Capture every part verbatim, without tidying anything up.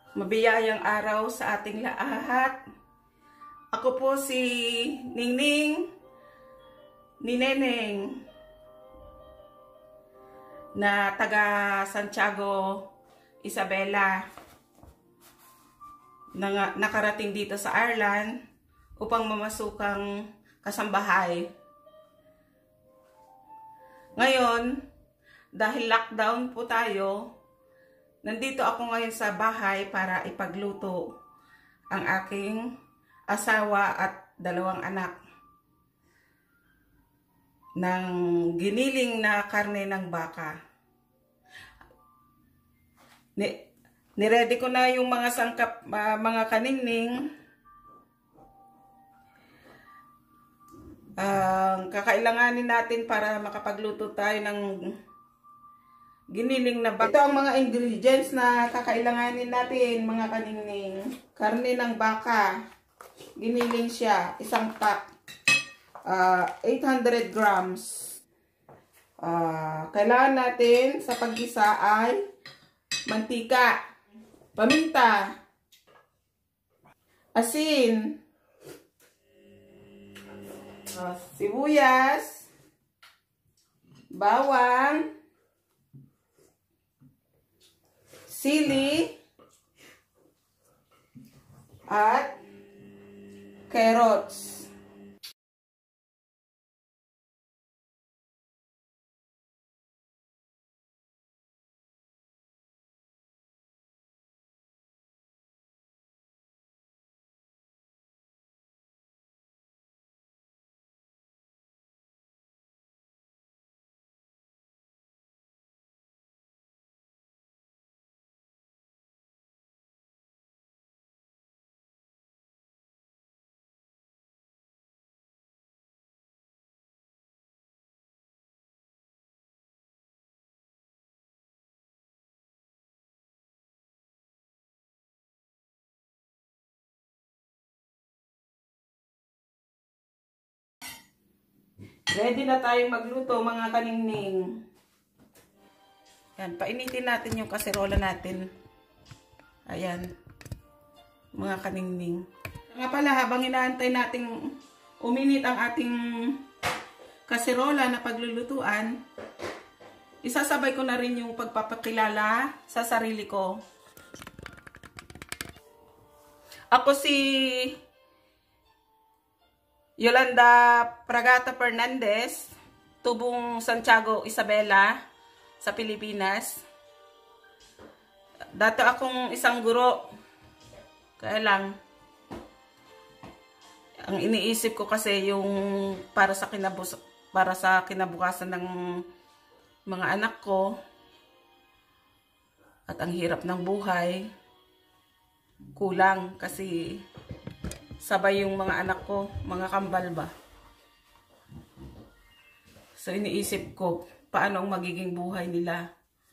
Mabiyayang araw sa ating lahat. Ako po si Ningning ni Neneng na taga Santiago, Isabela, na nakarating dito sa Ireland upang mamasukang kasambahay. Ngayon, dahil lockdown po tayo, nandito ako ngayon sa bahay para ipagluto ang aking asawa at dalawang anak ng giniling na karne ng baka. Ni Niready ko na yung mga sangkap, uh, mga kaningning. Uh, kakailanganin natin para makapagluto tayo ng giniling na baka. Ito ang mga ingredients na kakailanganin natin, mga kaningning. Karne ng baka. Giniling siya. Isang pack. Uh, eight hundred grams. Uh, kailangan natin sa paggisa ay mantika, paminta, asin, uh, sibuyas, bawang, sili, at carrots. Ready na tayong magluto, mga kaningning. Yan, painitin natin yung kaserola natin. Ayan, mga kaningning. Nga pala, habang inaantay nating uminit ang ating kaserola na paglulutuan, isasabay ko na rin yung pagpapakilala sa sarili ko. Ako si Yolanda Pragata Fernandez, tubong Santiago, Isabela, sa Pilipinas. Dato akong isang guro. Kaya lang, ang iniisip ko kasi yung para sa kinabus para sa kinabukasan ng mga anak ko at ang hirap ng buhay, kulang kasi sabay yung mga anak ko, mga kambal ba. So iniisip ko, paano ang magiging buhay nila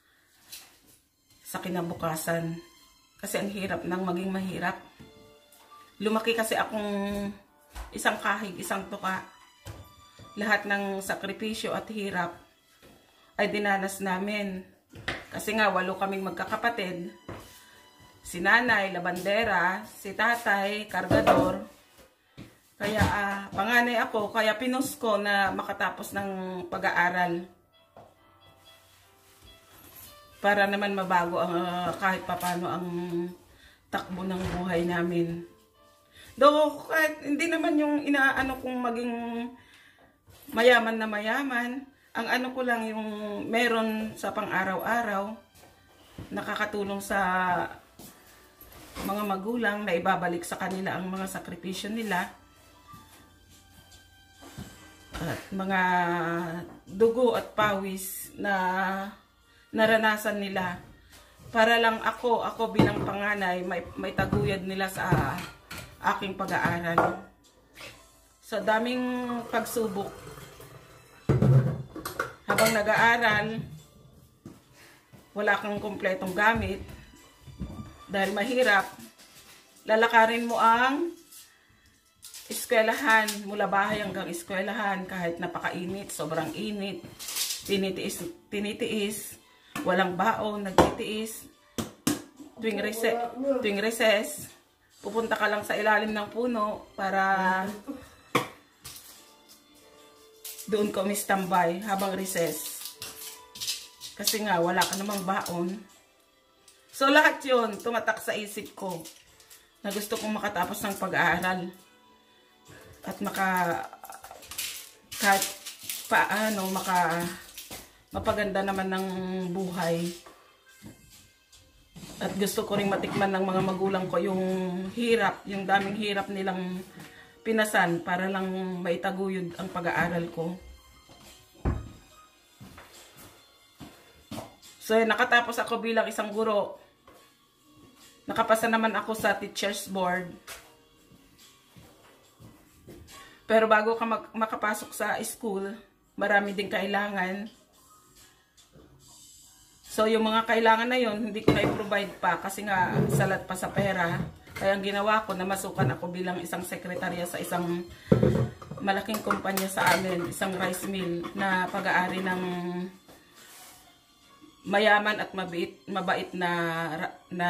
sa kinabukasan. Kasi ang hirap ng maging mahirap. Lumaki kasi akong isang kahig, isang tuka. Lahat ng sakripisyo at hirap ay dinanas namin. Kasi nga, walo kaming magkakapatid. Si nanay, labandera, si tatay, kargador. Kaya uh, panganay ako, kaya pinus ko na makatapos ng pag-aaral. Para naman mabago ang uh, kahit papano ang takbo ng buhay namin. Though kahit hindi naman yung inaano kong maging mayaman na mayaman, ang ano ko lang yung meron sa pang-araw-araw, nakakatulong sa mga magulang na ibabalik sa kanila ang mga sakripisyo nila at mga dugo at pawis na naranasan nila para lang ako ako bilang panganay may, may taguyod nila sa aking pag-aaral. Sa daming pagsubok habang nag-aaral, wala kang kumpletong gamit dahil mahirap, lalakarin mo ang eskwelahan, mula bahay hanggang eskwelahan, kahit napakainit, sobrang init, tinitiis, tinitiis, walang baon, nagtitiis, tuwing, rese tuwing recess, pupunta ka lang sa ilalim ng puno para doon ka umistambay habang recess. Kasi nga, wala ka namang baon. So, lahat yun, tumatak sa isip ko na gusto kong makatapos ng pag-aaral. At maka, kahit paano, maka, mapaganda naman ng buhay. At gusto ko ring matikman ng mga magulang ko yung hirap, yung daming hirap nilang pinasan para lang maitaguyod ang pag-aaral ko. So, nakatapos ako bilang isang guro. Nakapasa naman ako sa teacher's board. Pero bago ka makapasok sa school, marami din kailangan. So, yung mga kailangan na yun, hindi ko na-provide pa kasi nga salat pa sa pera. Kaya ang ginawa ko, namasukan ako bilang isang sekretarya sa isang malaking kumpanya sa amin, isang rice mill na pag-aari ng mayaman at mabait, mabait na, na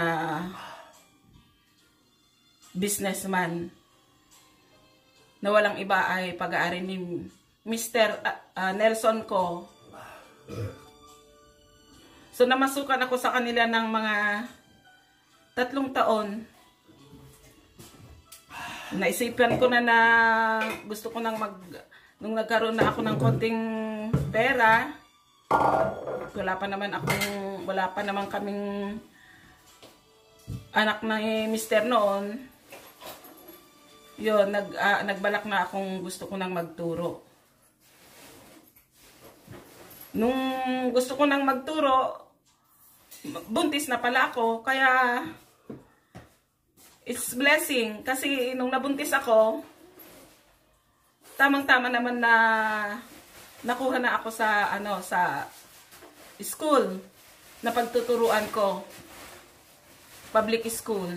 businessman. Na walang iba ay pag-aari ni Mister Uh, uh, Nelson ko. So, namasukan ako sa kanila ng mga tatlong taon. Naisipan ko na na gusto ko nang mag, nung nagkaroon na ako ng konting pera, wala pa naman akong, wala pa naman kaming anak na mister noon. Yun, nag, uh, nagbalak na akong gusto ko nang magturo. Nung gusto ko nang magturo, buntis na pala ako, kaya it's blessing. Kasi nung nabuntis ako, tamang-tama naman na nakuha na ako sa, ano, sa school na pagtuturuan ko. Public school.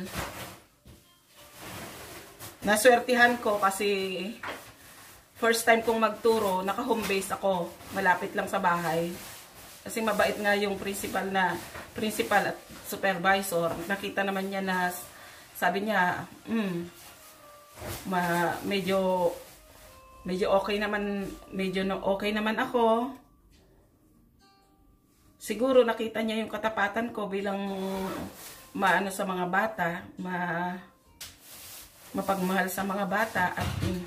Naswertihan ko kasi first time kong magturo, naka-home base ako. Malapit lang sa bahay. Kasi mabait nga yung principal na principal at supervisor. Nakita naman niya na sabi niya, mm, ma, medyo medyo okay naman, medyo no, okay naman ako. Siguro nakita niya yung katapatan ko bilang maano sa mga bata, ma mapagmahal sa mga bata at mm,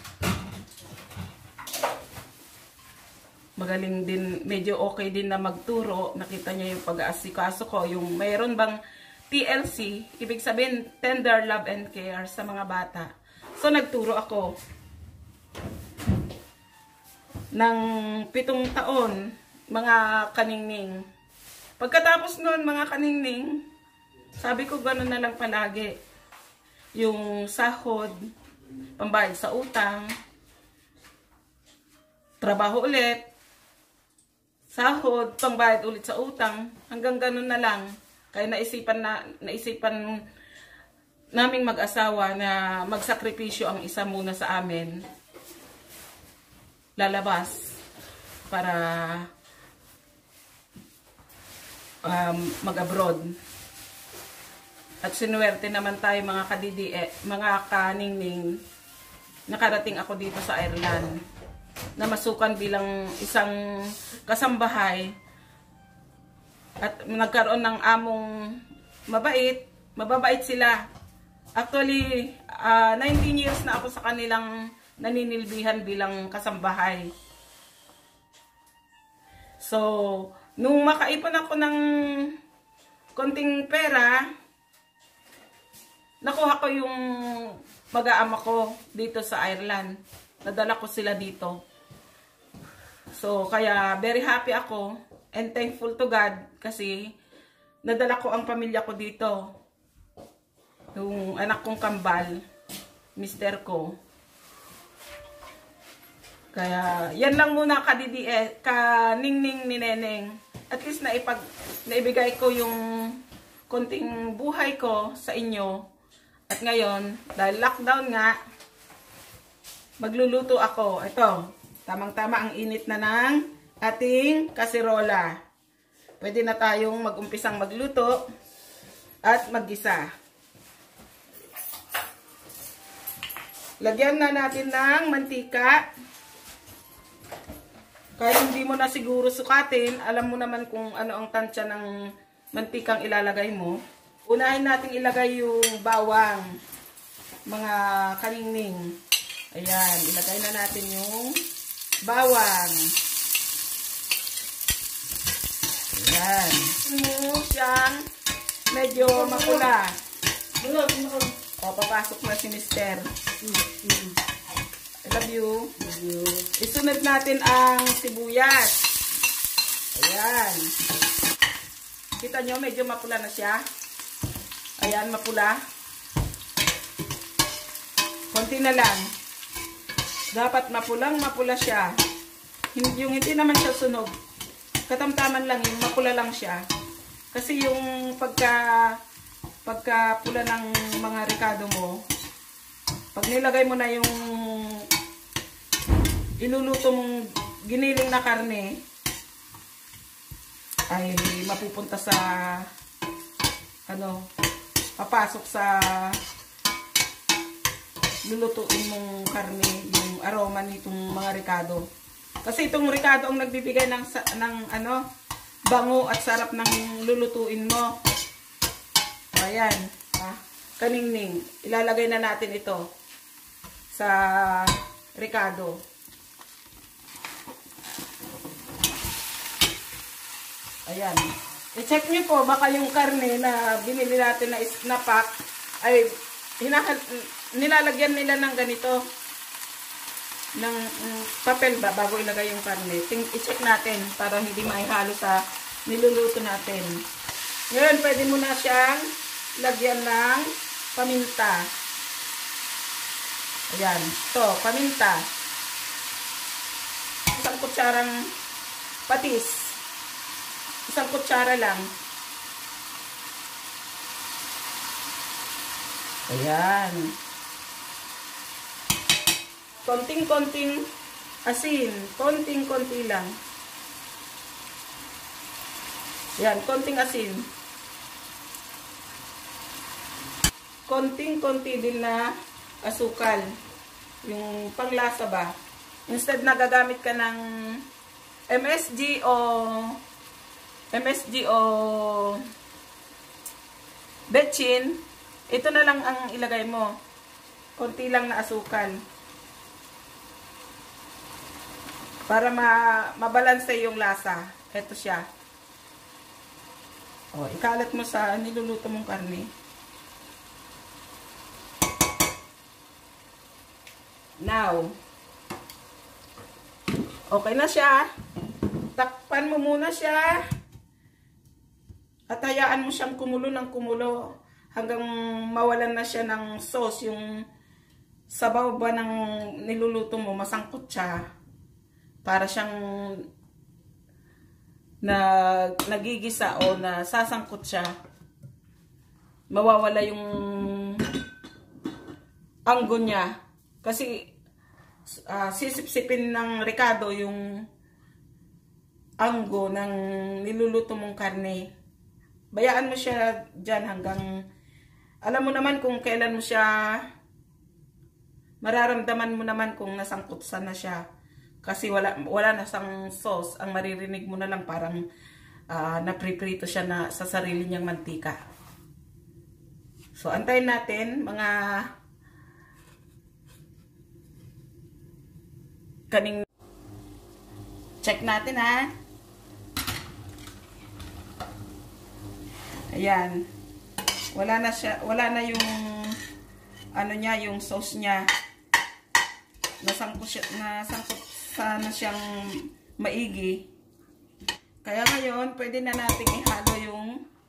magaling din, medyo okay din na magturo. Nakita niya yung pag-aasikaso ko, yung mayroon bang T L C, ibig sabihin tender love and care sa mga bata. So nagturo ako ng pitong taon, mga kaningning. Pagkatapos noon, mga kaningning, sabi ko gano'n na lang palagi. Yung sahod, pambayad sa utang, trabaho ulit, sahod, pambayad ulit sa utang, hanggang gano'n na lang. Kaya naisipan na naisipan naming mag-asawa na magsakripisyo ang isa muna sa amin. Lalabas para um, mag-abroad. At sinuwerte naman tayo mga kadidi, eh, mga kaningning, nakarating ako dito sa Ireland. Namasukan bilang isang kasambahay. At nagkaroon ng among mabait, mababait sila. Actually, uh, nineteen years na ako sa kanilang naninilbihan bilang kasambahay. So, nung makaipon ako ng konting pera, nakuha ko yung mag-aama ko dito sa Ireland. Nadala ko sila dito. So, kaya very happy ako and thankful to God kasi nadala ko ang pamilya ko dito. Yung anak kong kambal, mister ko. Kaya, yan lang muna kadidi eh, kaningning ni Neneng. At least naipag, naibigay ko yung konting buhay ko sa inyo. At ngayon, dahil lockdown nga, magluluto ako. Ito, tamang-tama ang init na ng ating kasirola. Pwede na tayong mag-umpisang magluto. at maggisa. Lagyan na natin ng mantika. Kahit hindi mo na siguro sukatin, alam mo naman kung ano ang tansya ng mantikang ilalagay mo. Unahin natin ilagay yung bawang, mga kaningning. Ayan, ilagay na natin yung bawang. Ayan. Mo siyang medyo makula. O, papasok na si mister. I love you. Love you. Isunod natin ang sibuyas. Ayan. Kita nyo, medyo mapula na siya. Ayan, mapula. Konti na lang. Dapat mapulang mapula siya. Yung hindi naman siya sunog. Katamtaman lang yung mapula lang siya. Kasi yung pagka pagka pula ng mga ricado mo, pag nilagay mo na yung iluluto mong giniling na karne, ay mapupunta sa ano, papasok sa lulutuin mong karne, yung aroma nitong mga ricado. Kasi itong ricado ang nagbibigay ng, ng ano, bango at sarap ng lulutuin mo. Ayan, ah, kaningning. Ilalagay na natin ito sa ricado. Ayan. I-check nyo po, baka yung karne na binili natin na snapak ay hinahal, nilalagyan nila ng ganito, ng um, papel ba bago ilagay yung karne. I-check natin para hindi maihalo sa niluluto natin. Ngayon, pwede mo na siyang lagyan ng paminta. Ayan. Ito, paminta. Isang kutsarang patis. Isang kutsara lang. Ayan. Konting-konting asin. Konting-konti lang. Ayan, konting asin. Konting-konti din na asukal. Yung panglasa ba. Instead na gagamit ka ng M S G o M S G o betchin, ito na lang ang ilagay mo. Konti lang na asukal. Para ma mabalanse yung lasa. Ito siya. O, ikalat mo sa niluluto mong karne. Now, okay na siya. Takpan mo muna siya. At hayaan mo siyang kumulo ng kumulo hanggang mawalan na siya ng sauce. Yung sabaw ba ng niluluto mo, masangkot siya. Para siyang na nagigisa o na sasangkot siya. Mawawala yung anggo niya. Kasi uh, sisip-sipin ng ricado yung anggo ng niluluto mong karne. Bayaan mo siya dyan hanggang, alam mo naman kung kailan mo siya, mararamdaman mo naman kung nasangkot na siya. Kasi wala, wala na sang sauce. Ang maririnig mo na lang parang uh, napriprito siya na sa sarili niyang mantika. So, antayin natin mga kaning. Check natin ha. Ayan. Wala na siya, wala na yung ano niya, yung sauce niya. Nasangkot siya, nasangkot sana siyang maigi. Kaya ngayon, pwede na natin ihalo yung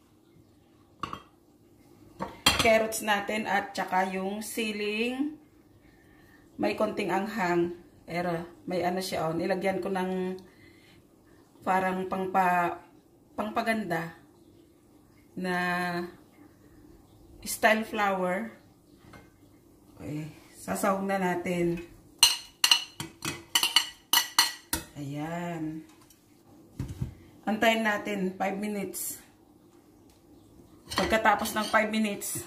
carrots natin at saka yung siling may konting anghang. Pero may ano siya, oh, nilagyan ko ng parang pangpa, pangpaganda na style flower. Okay, sasawag na natin. Ayan. Antayin natin five minutes. Pagkatapos ng five minutes,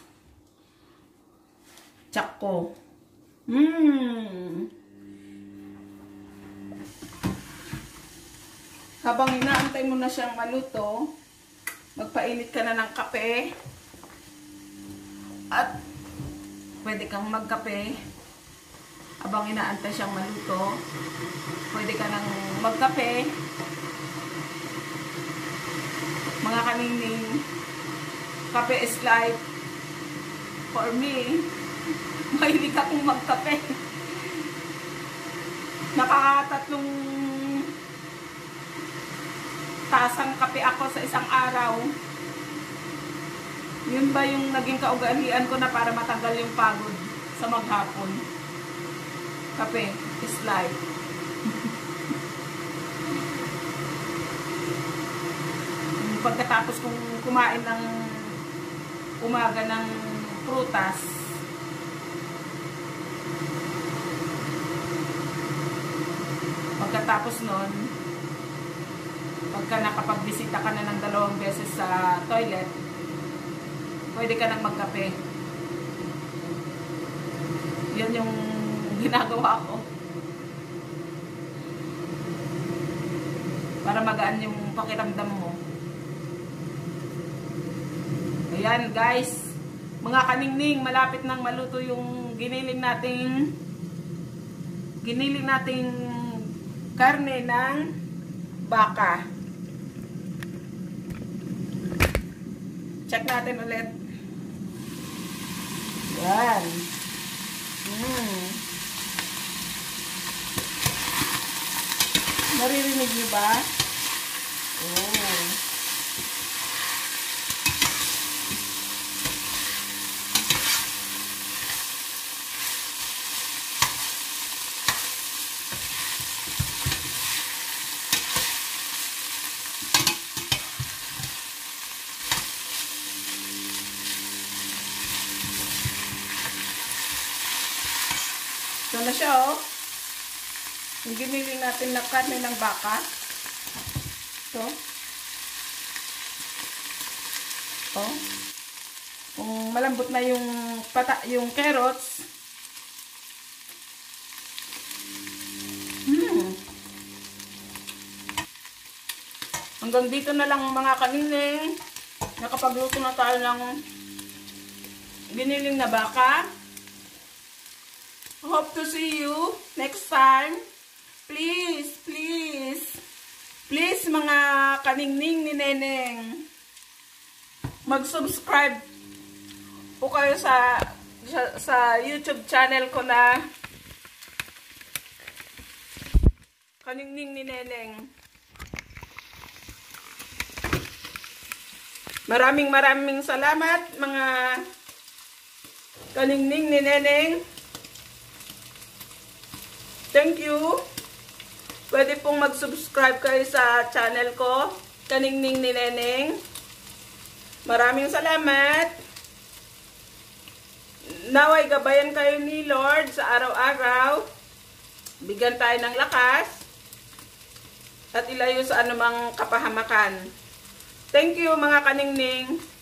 check ko. Hmm. Habang inaantay mo na siyang maluto, magpainit ka na ng kape. At pwede kang magkape. Habang inaantay siyang maluto, pwede ka nang magkape. Mga kaningning, kape is life. For me, mahilig akong magkape. Nakakatatlong tasang kape ako sa isang araw. Yun ba yung naging kaugalian ko na para matanggal yung pagod sa maghapon? Kape is life. Pagkatapos kong kumain ng umaga ng prutas, pagkatapos nun, pagka nakapagbisita ka na ng dalawang beses sa toilet, pwede ka nang magkape. Yan yung ginagawa ko. Para magaan yung pakiramdam mo. Ayan guys, mga kaningning, malapit nang maluto yung giniling nating giniling nating karne ng baka. Check natin ulit. Yan. Hmm. Naririnig niyo ba? Oh. Ito na siya, oh. Yung giniling natin na karne ng baka. Ito. Oh. Kung malambot na yung pata, yung carrots. Hmm. Hanggang dito na lang mga kanining. Nakapagluto na tayo ng giniling na baka. Hope to see you next time. Please, please, please mga kaningning ni Neneng, mag-subscribe po kayo sa, sa, sa YouTube channel ko na Kaningning ni Neneng. Maraming maraming salamat mga kaningning ni Neneng. Thank you. Pwede pong mag-subscribe kayo sa channel ko, Kaningning ni Neneng. Maraming salamat. Naway gabayan kayo ni Lord sa araw-araw. Bigyan tayo ng lakas at ilayo sa anumang kapahamakan. Thank you mga kaningning.